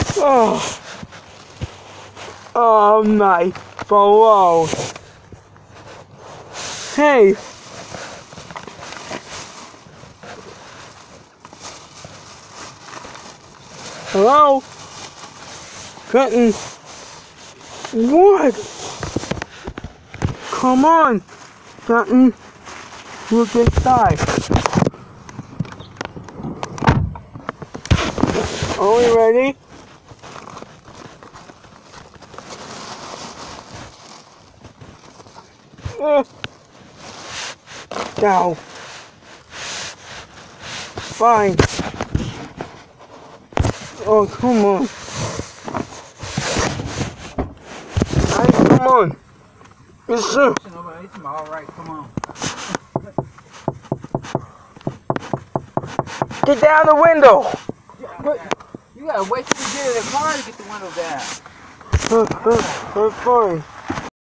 Oh. Oh my below. Hey. Hello? Clinton. What? Come on, Clinton. Look inside. Are we ready? Now. Fine. Oh, come on. Hey, come on. Yes, sir. All right, come on. Get down the window. You gotta wait till you get in the car to get the window down. Fine.